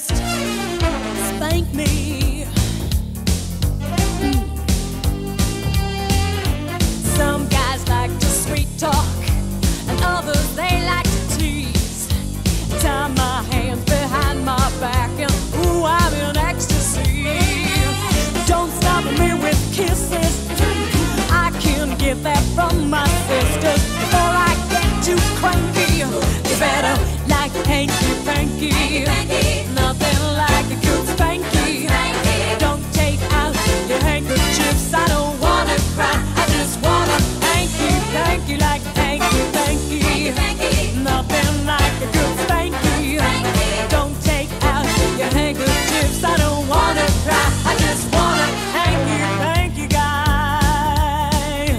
just spank me. Some guys like to sweet talk, and others they like to tease. Tie my hands behind my back, and ooh, I'm in ecstasy. Don't stop me with kisses, I can get that from my sisters. Before I get too cranky, you better like Hanky Panky. Nothing like a good spanky. Don't take out your handkerchiefs, I don't wanna cry, I just wanna hanky panky like Hanky Panky. Nothing like a good spanky. Don't take out your handkerchiefs, I don't wanna cry, I just wanna hanky panky guy.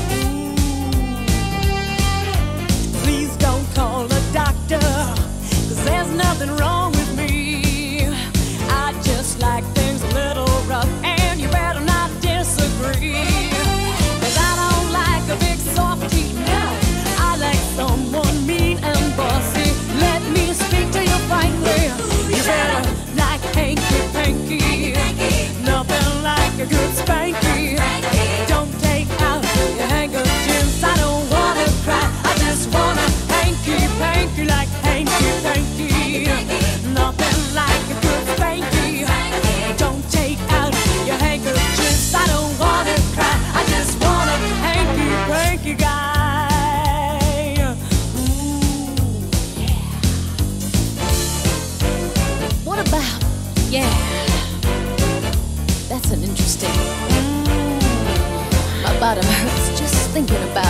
Please don't call a doctor, 'cause there's nothing wrong with me. I just like things a little rough, and you better not disagree. 'Cause I don't like a big softie, no, I like someone mean and bossy. Let me speak to you frankly, you better like Hanky Panky. Nothing like a good spanky. Don't take out your handkerchiefs, I don't wanna cry, I just wanna hanky panky like Hanky Panky. Nothing like a good spanky. Don't take out your handkerchiefs, I don't wanna cry, I just wanna hanky panky guy. Ooh, yeah. What about, yeah, that's an interesting. My bottom hurts just thinking about